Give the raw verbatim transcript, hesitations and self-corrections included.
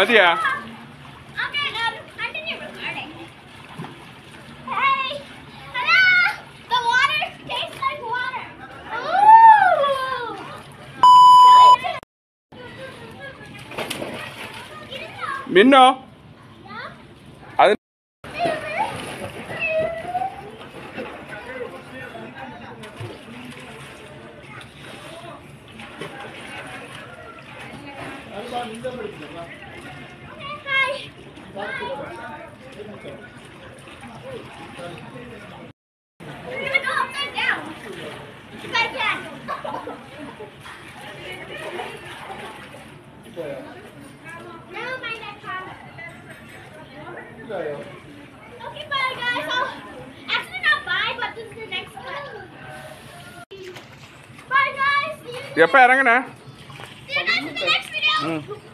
മതിയാ? മിന്നോ അത് Okay, bye guys. I'll, actually not bye, but this is the next one. Bye guys. See you, എപ്പ ഇറങ്ങണേ? see you guys in the next video.